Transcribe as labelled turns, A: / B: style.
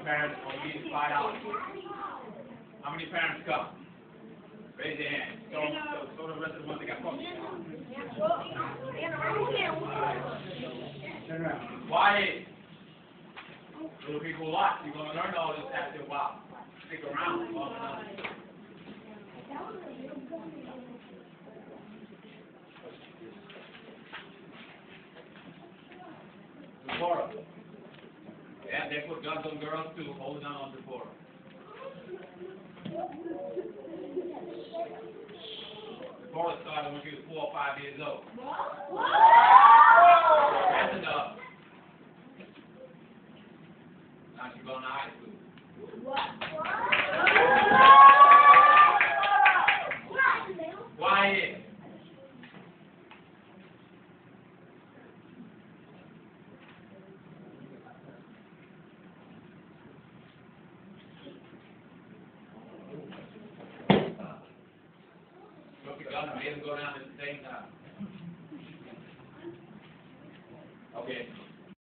A: parents will give you $5. How many parents come? Raise your hand. So the rest of the ones that got puppies. Why? Little people watch. You're going to learn all this after a while. Stick around long enough. Sephora. Yeah, they put guns on girls too. Hold on Sephora. Sephora started when she was 4 or 5 years old. That's enough. Now she's going to high school. Quiet. Took the gun and made him go down at the same time. Okay.